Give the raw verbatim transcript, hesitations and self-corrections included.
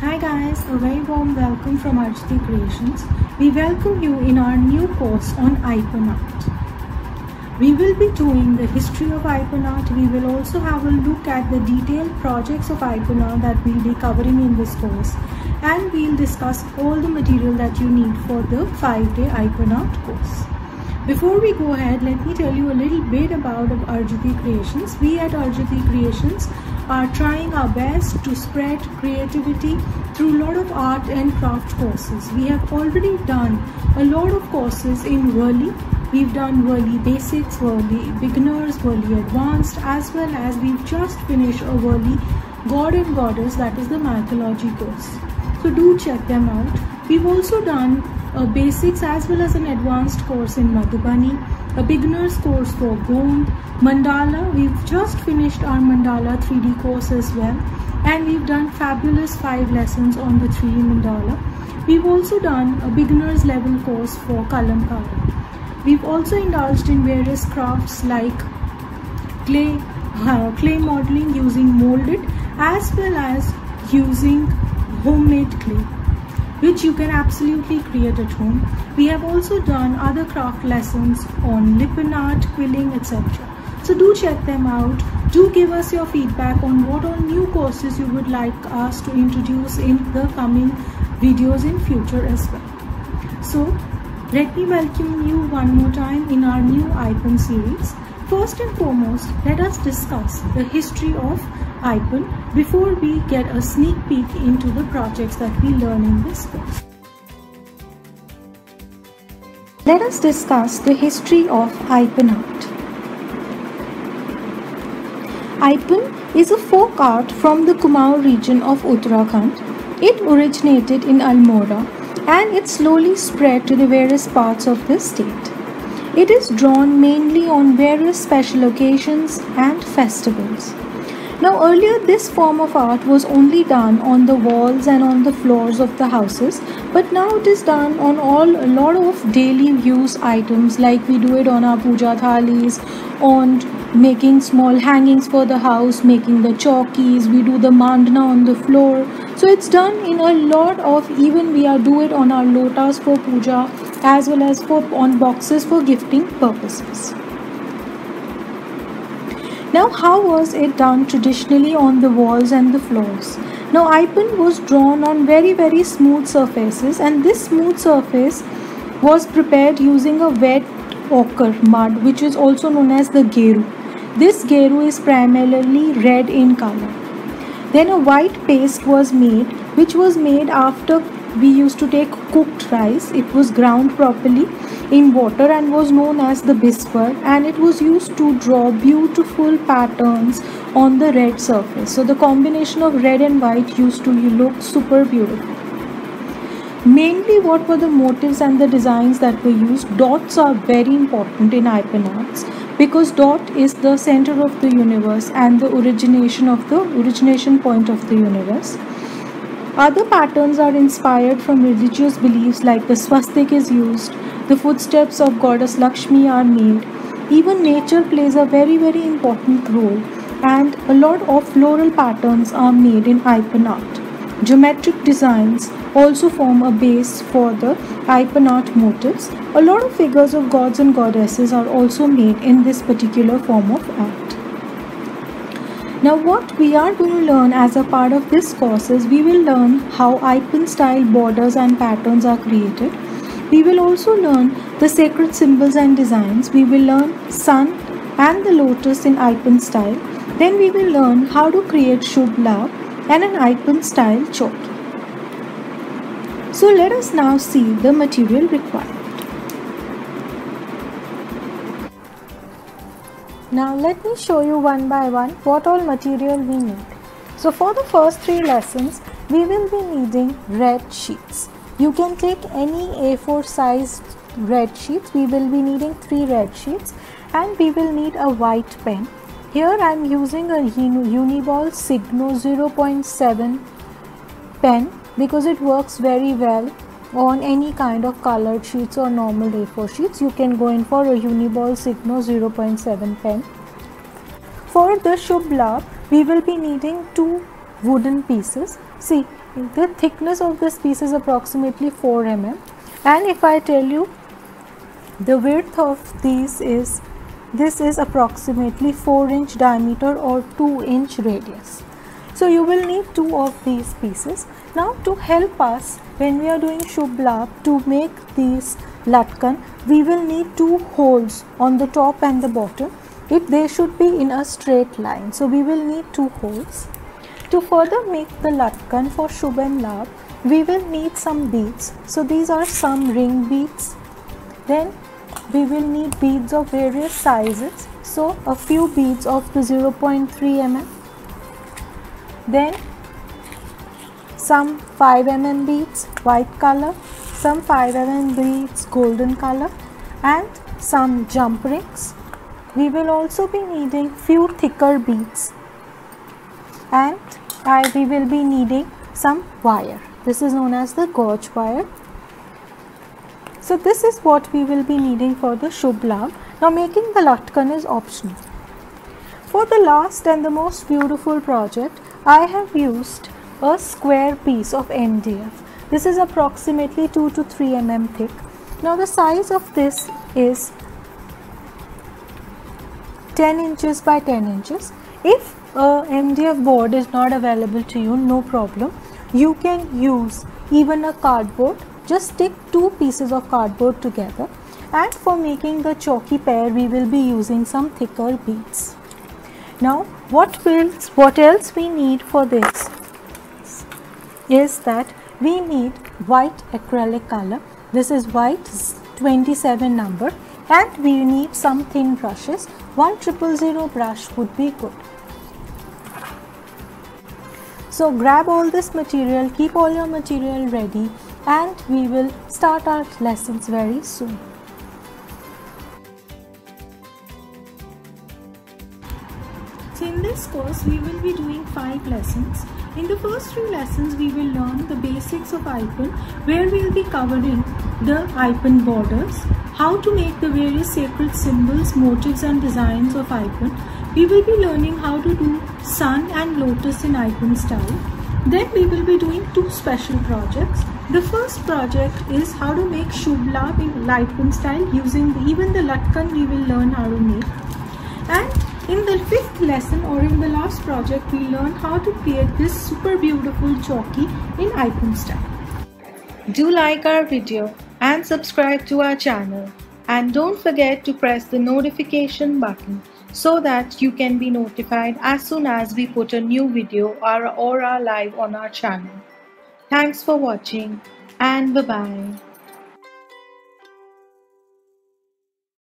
Hi guys, a very warm welcome from Arjati Creations. We welcome you in our new course on Icon Art. We will be doing the history of Icon Art. We will also have a look at the detailed projects of Icon Art that we'll be covering in this course. And we'll discuss all the material that you need for the five-day Icon Art course. Before we go ahead, let me tell you a little bit about Arjati Creations. We at Arjati Creations are trying our best to spread creativity through a lot of art and craft courses. We have already done a lot of courses in Whirly. We've done Whirly Basics, Whirly Beginners, Whirly Advanced, as well as we've just finished a Whirly God and Goddess, that is the mythology course. So do check them out. We've also done a basics as well as an advanced course in Madhubani, a beginner's course for Gond, Mandala. We've just finished our Mandala three D course as well, and we've done fabulous five lessons on the three D Mandala. We've also done a beginner's level course for Kalamkara. We've also indulged in various crafts like clay, uh, clay modeling using molded as well as using homemade clay, which you can absolutely create at home. We have also done other craft lessons on lippen art, quilling, et cetera. So do check them out. Do give us your feedback on what all new courses you would like us to introduce in the coming videos in future as well. So let me welcome you one more time in our new Icon series. First and foremost, let us discuss the history of Icon before we get a sneak peek into the projects that we learn in this course. Let us discuss the history of Icon art. Icon is a folk art from the Kumaon region of Uttarakhand. It originated in Almora and it slowly spread to the various parts of the state. It is drawn mainly on various special occasions and festivals. Now earlier this form of art was only done on the walls and on the floors of the houses, but now it is done on all a lot of daily use items, like we do it on our puja thalis, on making small hangings for the house, making the chowkis, we do the mandana on the floor. So it's done in a lot of, even we are do it on our lotas for puja as well as for on boxes for gifting purposes. Now how was it done traditionally on the walls and the floors? Now Icon was drawn on very very smooth surfaces, and this smooth surface was prepared using a wet ochre mud, which is also known as the geru. This geru is primarily red in color. Then a white paste was made, which was made after we used to take cooked rice. It was ground properly in water and was known as the bisper, and it was used to draw beautiful patterns on the red surface. So the combination of red and white used to look super beautiful. Mainly what were the motifs and the designs that were used? Dots are very important in Icon arts because dot is the center of the universe and the origination of the origination point of the universe. Other patterns are inspired from religious beliefs, like the swastik is used, the footsteps of goddess Lakshmi are made. Even nature plays a very very important role, and a lot of floral patterns are made in Icon art. Geometric designs also form a base for the Icon art motifs. A lot of figures of gods and goddesses are also made in this particular form of art. Now what we are going to learn as a part of this course is we will learn how Icon style borders and patterns are created. We will also learn the sacred symbols and designs. We will learn sun and the lotus in Icon style. Then we will learn how to create Shubh Labh and an Icon style chowki. So let us now see the material required. Now let me show you one by one what all material we need. So for the first three lessons, we will be needing red sheets. You can take any A four sized red sheets. We will be needing three red sheets, and we will need a white pen. Here I am using a Uniball Signo zero point seven pen because it works very well on any kind of colored sheets or normal A four sheets. You can go in for a Uniball Signo zero point seven pen. For the Shubh Labh, we will be needing two wooden pieces. See, the thickness of this piece is approximately four millimeters, and if I tell you the width of these is, this is approximately four inch diameter or two inch radius. So you will need two of these pieces. Now to help us when we are doing Shubh Labh to make these latkan, we will need two holes on the top and the bottom. If they should be in a straight line, so we will need two holes. To further make the latkan for Shubh and Labh, we will need some beads. So these are some ring beads. Then we will need beads of various sizes. So a few beads of the zero point three millimeter. Then some five millimeter beads, white color, some five millimeter beads, golden color, and some jump rings. We will also be needing few thicker beads, and I, we will be needing some wire. This is known as the gauge wire. So this is what we will be needing for the Shubh Labh. Now making the latkan is optional. For the last and the most beautiful project, I have used a square piece of M D F. This is approximately two to three millimeters thick. Now the size of this is ten inches by ten inches. If a M D F board is not available to you, no problem. You can use even a cardboard. Just stick two pieces of cardboard together, and for making the chalky pair we will be using some thicker beads. Now what else, what else we need for this is that we need white acrylic color. This is white twenty-seven number, and we need some thin brushes. one triple zero brush would be good. So grab all this material, keep all your material ready, and we will start our lessons very soon. So in this course we will be doing five lessons. In the first three lessons we will learn the basics of Aipan, where we will be covering the Aipan borders, how to make the various sacred symbols, motifs and designs of Aipan. We will be learning how to do sun and lotus in Aipan style. Then we will be doing two special projects. The first project is how to make Shubh Labh in Aipan style using the, even the latkan we will learn how to make. And in the fifth lesson, or in the last project, we learn how to create this super beautiful chowki in Aipan style. Do like our video and subscribe to our channel, and don't forget to press the notification button so that you can be notified as soon as we put a new video or, or are live on our channel. Thanks for watching, and bye bye.